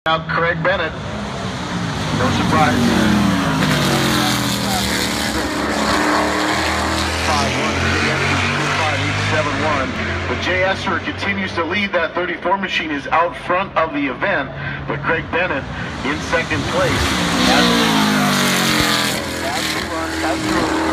Out Craig Bennett. No surprise. 5-1, but Jay Esser continues to lead. That 34 machine is out front of the event, but Craig Bennett in second place. As he runs,